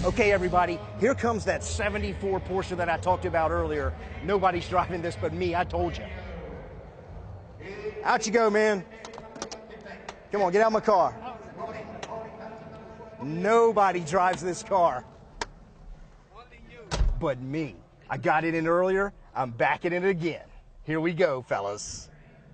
Okay, everybody, here comes that 74 Porsche that I talked about earlier. Nobody's driving this but me, I told you. Out you go, man. Come on, get out of my car. Nobody drives this car but me. I got it in earlier, I'm back in it again. Here we go, fellas.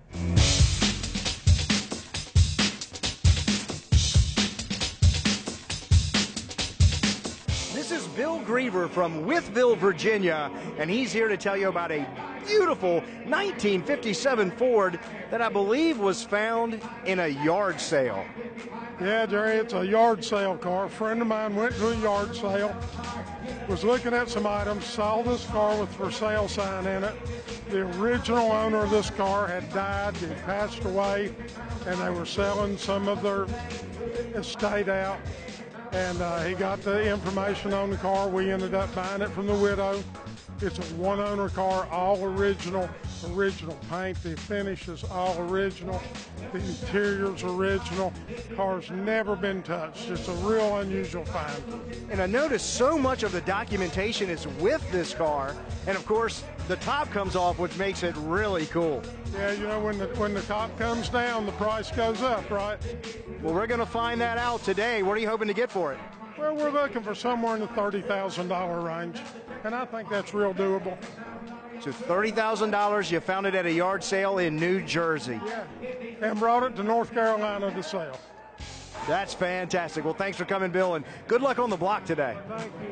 This is Bill Griever from Wytheville, Virginia, and he's here to tell you about a beautiful 1957 Ford that I believe was found in a yard sale. Yeah, Jerry, it's a yard sale car. A friend of mine went to a yard sale, was looking at some items, saw this car with for sale sign in it. The original owner of this car had died, he passed away, and they were selling some of their estate out. And he got the information on the car. We ended up buying it from the widow. It's a one-owner car, all original paint. The finish is all original. The interior's original. Car's never been touched. It's a real unusual find. And I noticed so much of the documentation is with this car, and of course, the top comes off, which makes it really cool. Yeah, you know, when the top comes down, the price goes up, right? Well, we're going to find that out today. What are you hoping to get for it? Well, we're looking for somewhere in the $30,000 range, and I think that's real doable. So $30,000, you found it at a yard sale in New Jersey. Yeah, and brought it to North Carolina to sell. That's fantastic. Well, thanks for coming, Bill, and good luck on the block today. Thank you.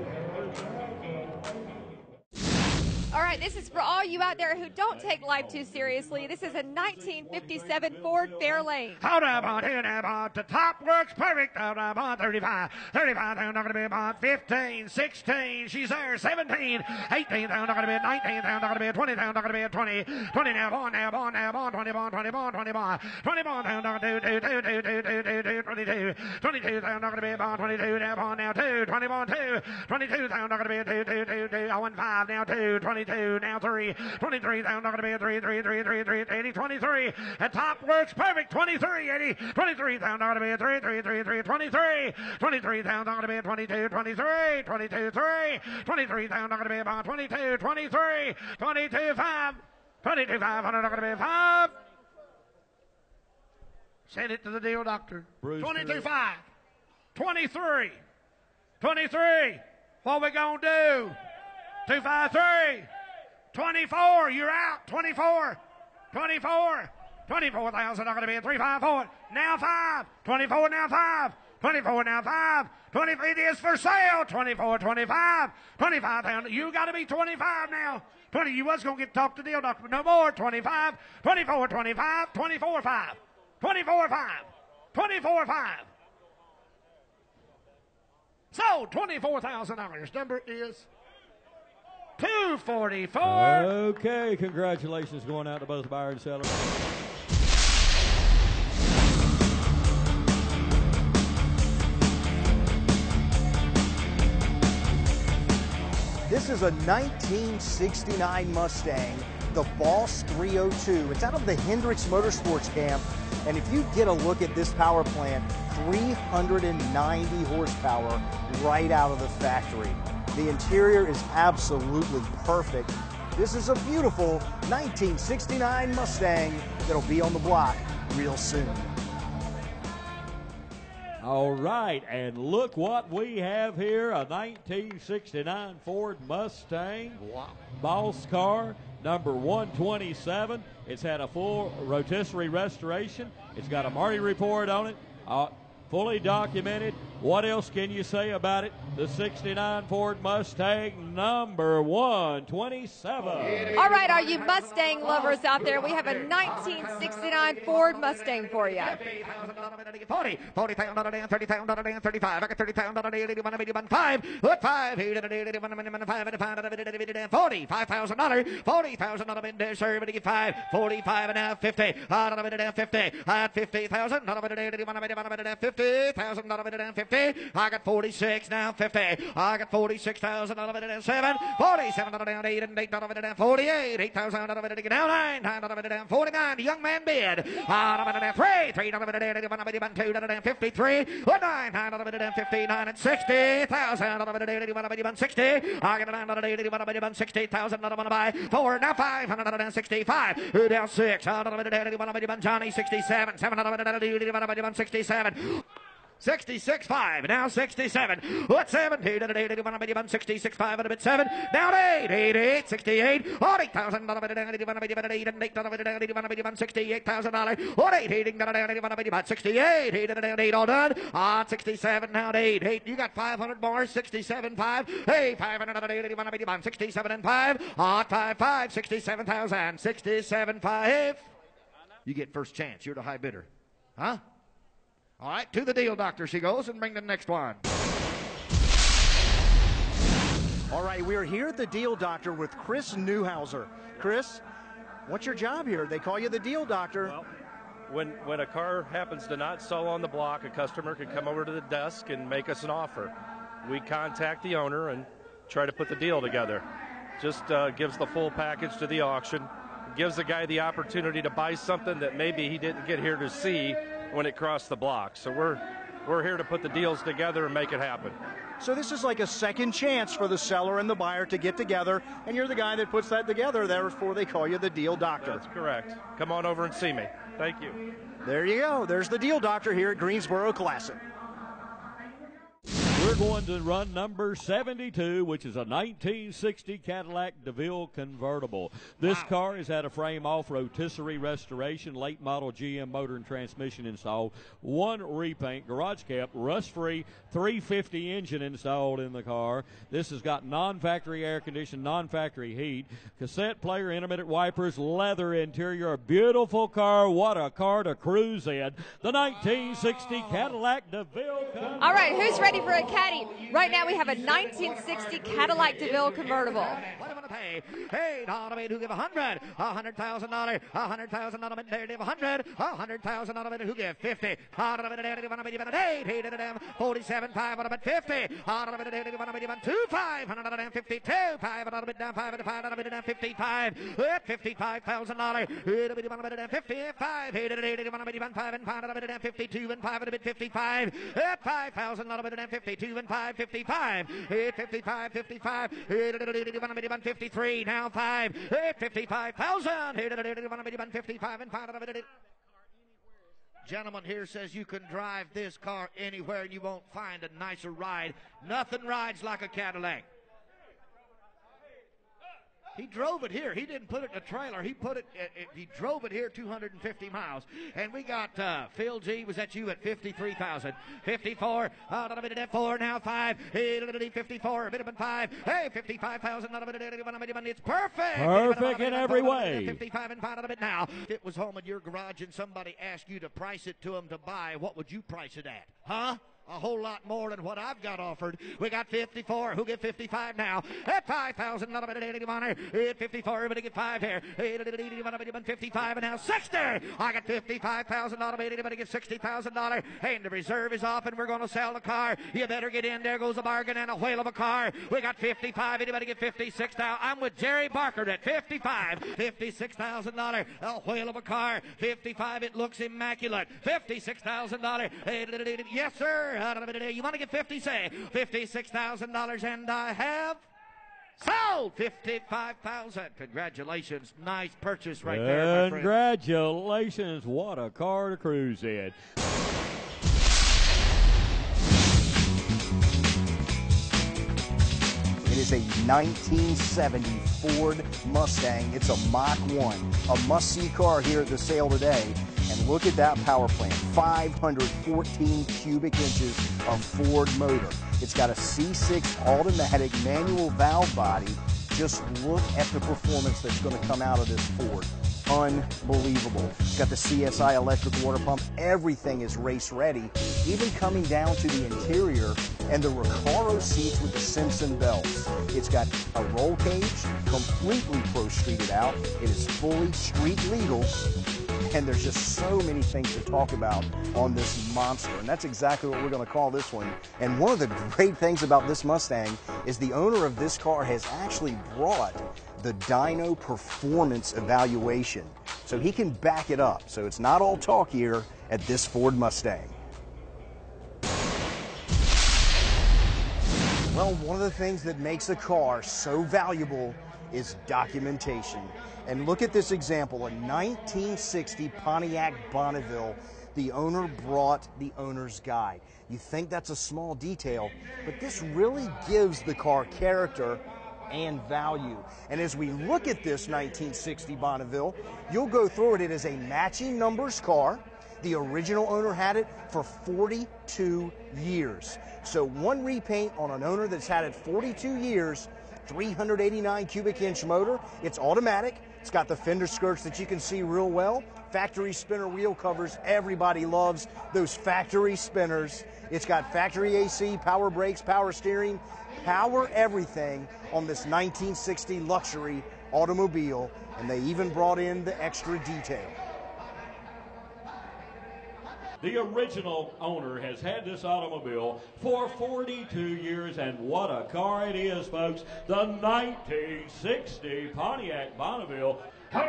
All right, this is for all you out there who don't take life too seriously. This is a 1957 Ford Fairlane. Hold up on here now, the top works perfect. Hold up on 35. 35, they're not going to be about 15, 16, she's there, 17, 18, they're not going to be 19, they're not going to be 20, they're not going to be 20, 20 now, on, 20 bond, 20 bond, 20 bond, they're not going to do, 22, 22, they're not going to be about 22, now, bond, now, 2, 20 bond, 2, 22, they're not going to be 2, 1, 5, now, 2, 22, now 3, 23, they're not going to be 3, 80, 23, the top works perfect, 23, 80, 23, they're not going to be 3, 23, 23, they're not going to be 22, 23, 22, 3, 23, they're not going to be about 22, 23, 22, 5, 22, 5, they're not going to be 5. Send it to the deal doctor. 22, 5, 23, 23, what we going to do? 2, 5, 3, 24, you're out, 24, 24, 24,000, not going to be a 3, 5, 4, now 5, 24, now 5, 24, now 5, 20, it is for sale, 24, 25, 25,000, you got to be 25 now, 20, you was going to get talked to deal doctor, but no more, 25, 24, 25, 24, 5, 24, 5, 24, 5. So, $24,000, number is 244. Okay, congratulations going out to both buyer and seller. This is a 1969 Mustang, the Boss 302. It's out of the Hendricks Motorsports camp, and if you get a look at this power plant, 390 horsepower right out of the factory. The interior is absolutely perfect. This is a beautiful 1969 Mustang that'll be on the block real soon. All right, and look what we have here, a 1969 Ford Mustang. Wow. Boss car, number 127. It's had a full rotisserie restoration. It's got a Marty report on it, fully documented. What else can you say about it? The 69 Ford Mustang, number 127. All right, all you Mustang lovers out there, we have a 1969 Ford Mustang for you. 40, 40,000, 30,000, 35. I got 30,000, 81, 81, 5. Look, 5, 45,000, 40,000, sir, but 5, 45 and a half, 50. 50. I had 50,000, 50. 50,000 out of it and 50. I got 46 now, 50. I got 46,000 out of it and 7. 47 out of it and 8 and 8 out of it and 48. 8,000 out of it and now 9. 9 out of it and 49. The young man bid. Out of it and 3. 3 out of it and 1 out of it and 2 out of it and 53. 9. 9 out of it and 59 and 60,000 out of it and 1 out of it and 60. I got 9 out of it and 1 out of it and 60,000 out of it by 4. Now 565. Now 6 out of it and 1 out of it and Johnny 67. 7 out of it and 1 out of it and 67. 66, 5, now 67. What 17? 66, 5 out of it 7. Down 8, 8, 68. 8,000 out of it and 8 and 8 out of it and 68,000. What 8, 8, 68, 8 all done. 67 now 8, 8. You got 500 more. 67, 5. Hey, 500 67 and 5. 5, 5, 67,000. 67, 5. You get first chance. You're the high bidder. Huh? All right, to the deal, doctor, she goes, and bring the next one. All right, we are here at the Deal Doctor with Chris Newhouser. Chris, what's your job here? They call you the Deal Doctor. Well, when a car happens to not sell on the block, a customer can come over to the desk and make us an offer. We contact the owner and try to put the deal together. Just gives the full package to the auction, gives the guy the opportunity to buy something that maybe he didn't get here to see when it crossed the block. So we're here to put the deals together and make it happen. So this is like a second chance for the seller and the buyer to get together, and you're the guy that puts that together. Therefore, they call you the Deal Doctor. That's correct. Come on over and see me. Thank you. There you go. There's the Deal Doctor here at Greensboro Classic. We're going to run number 72, which is a 1960 Cadillac DeVille convertible. This car has had a frame off rotisserie restoration, late model GM motor and transmission installed, 1 repaint, garage cap, rust-free, 350 engine installed in the car. This has got non-factory air conditioning, non-factory heat, cassette player, intermittent wipers, leather interior. A beautiful car. What a car to cruise in. The 1960 Cadillac DeVille convertible. All right, who's ready for a caddy? Right now we have a 1960 Cadillac DeVille convertible. What am I pay? Hey, Donovan, who give $100,000, $100,000 out of it, there, 100, $100,000 out of it, who give 50, out of it, 8, 47, 5 out of it, 50, out of it, 2, 5, 152, 5 out of it, down 5 out of it, down 55, $55,000, 55, 8 and 5 and 5 out of it, 52 and 5 out of it, 55, 5,000 out of it, 52 and 5, 55, 55, 55, 53, now 5, 55,000, 55 and 5 out of it. Gentleman here says you can drive this car anywhere and you won't find a nicer ride. Nothing rides like a Cadillac. He drove it here. He didn't put it in a trailer. He drove it here 250 miles. And we got Phil G. Was that you at 53,000? 54. Out of it at 4. Now 5. 54. A bit of 5. Hey, 55,000 out of it. It's perfect. Perfect in every way. 55 and 5 out of it now. If it was home in your garage and somebody asked you to price it to them to buy, what would you price it at? Huh? A whole lot more than what I've got offered. We got 54. Who get 55 now? At 5,000. Not about 81. At 54. Everybody get 5 here. 55 and now 60. I got 55,000. Not about anybody get $60,000. And the reserve is off, and we're going to sell the car. You better get in. There goes a bargain and a whale of a car. We got 55. Anybody get 56 now? I'm with Jerry Barker at 55. $56,000. A whale of a car. 55. It looks immaculate. $56,000. Yes, sir. You want to get 50? Say $56,000, and I have sold 55,000. Congratulations, nice purchase right there, my friend. Congratulations, what a car to cruise in. It is a 1970 Ford Mustang. It's a Mach 1, a must-see car here at the sale today. And look at that power plant, 514 cubic inches of Ford motor. It's got a C6 automatic manual valve body. Just look at the performance that's going to come out of this Ford. Unbelievable. It's got the CSI electric water pump. Everything is race ready, even coming down to the interior and the Recaro seats with the Simpson belts. It's got a roll cage, completely pro-streeted out. It is fully street legal. and there's just so many things to talk about on this monster, and that's exactly what we're going to call this one. And one of the great things about this Mustang is the owner of this car has actually brought the dyno performance evaluation, so he can back it up. So it's not all talk here at this Ford Mustang. Well, one of the things that makes a car so valuable is documentation. And look at this example, a 1960 Pontiac Bonneville. The owner brought the owner's guide. You think that's a small detail, but this really gives the car character and value. And as we look at this 1960 Bonneville, you'll go through it. It is a matching numbers car. The original owner had it for 42 years. So one repaint on an owner that's had it 42 years, 389 cubic inch motor. It's automatic. It's got the fender skirts that you can see real well. Factory spinner wheel covers. Everybody loves those factory spinners. It's got factory AC, power brakes, power steering, power everything on this 1960 luxury automobile. And they even brought in the extra detail. The original owner has had this automobile for 42 years, and what a car it is, folks. The 1960 Pontiac Bonneville.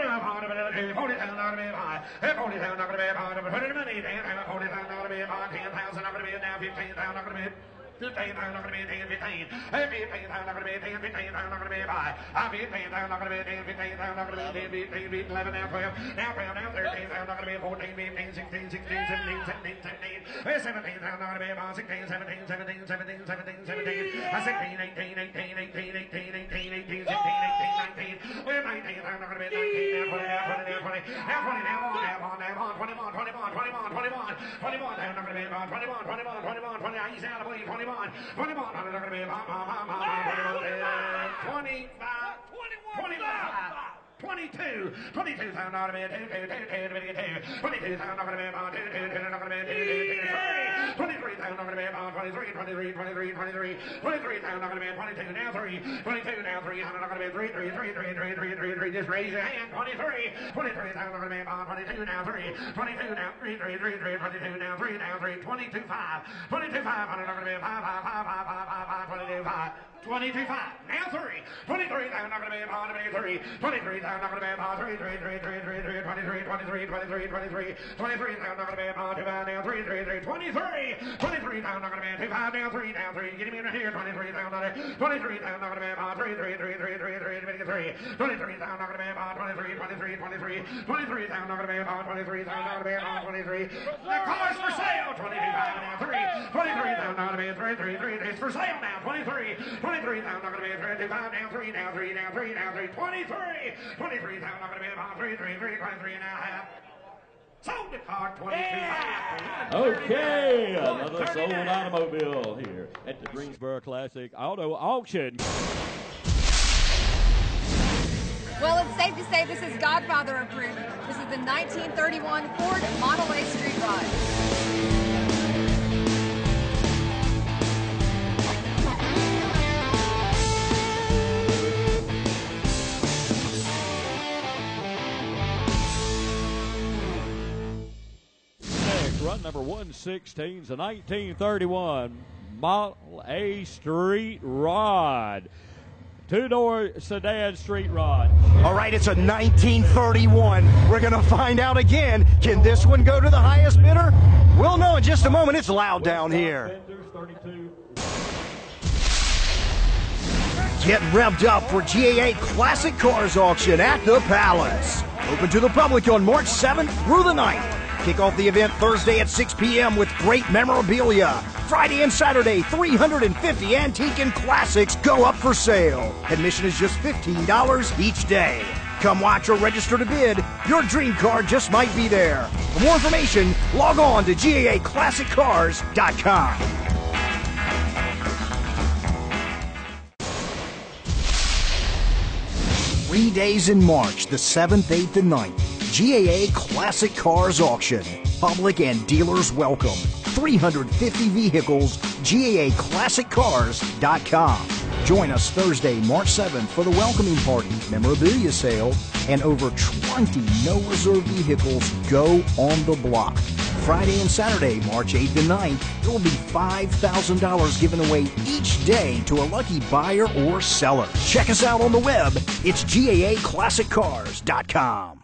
$15,000 not going to be 10, 15. $15,000 not going to be 10, 15,000 not going to be 5. $15,000 not going to be 10, 15,000 not going to be 10, 11, now 12, now 12, now 13,000 not going to be 14, 15, 16, 17, 17, 17, 17,000 not going to be about 16, 17, 17, 17, 17, 17, 16, 18, 18, 18, 18, 18, 18, 16, 18, 19. Well, 19,000 not going to be 19, now 20, now 20, now 20, now 20, now 21, 21, 21, 21, 21, 21, not going to be about 21, 21, 21, 20, I used to have to believe 21. 21, not going to be 25, 22, 22,000 not going to be 22,000 not going to be about 23,000 not going to be 23,000 not going to be about 23, 23,000 not going to be 22, now 3, 22, now 300 not going to be 3, just raise your hand, 23,000 not going to be about 22, now 3, 22, now 3, 22, now 3, now 3, 22,500 not going to be 5, 22,500, now 3, 23,000 not going to be about 3, 23,000 not going to be about 3, 23,000 not going to be about 2, now 3, 23,000 not going to be 2, now 3, now 3, get him in here, 23,000 not going to be about 3, 23,000 not going to be about 23,000 not going to be about 23. The car's for sale, 22,000 now 3, 23,000 not going to be 3, it's for sale now, 23,000 not going to be 25, now 3, now 3, now 3, now 3, 23,000 not going to be about 3, 23 and a half. Sold the car, 22,000. Okay, another sold automobile here at the Greensboro Classic Auto Auction. Well, it's safe to say this is Godfather approved. This is the 1931 Ford Model A Street Rod. Run number 116 is a 1931 Model A Street Rod. Two-door sedan street rod. All right, it's a 1931. We're going to find out again. Can this one go to the highest bidder? We'll know in just a moment. It's loud down here. Get revved up for GAA Classic Cars Auction at the Palace. Open to the public on March 7th through the 9th. Kick off the event Thursday at 6 p.m. with great memorabilia. Friday and Saturday, 350 antique and classics go up for sale. Admission is just $15 each day. Come watch or register to bid. Your dream car just might be there. For more information, log on to GAAClassicCars.com. Three days in March, the 7th, 8th, and 9th. GAA Classic Cars Auction. Public and dealers welcome. 350 vehicles, GAAClassiccars.com. Join us Thursday, March 7th for the welcoming party, memorabilia sale, and over 20 no-reserve vehicles go on the block. Friday and Saturday, March 8th and 9th, there will be $5,000 given away each day to a lucky buyer or seller. Check us out on the web. It's GAAClassiccars.com.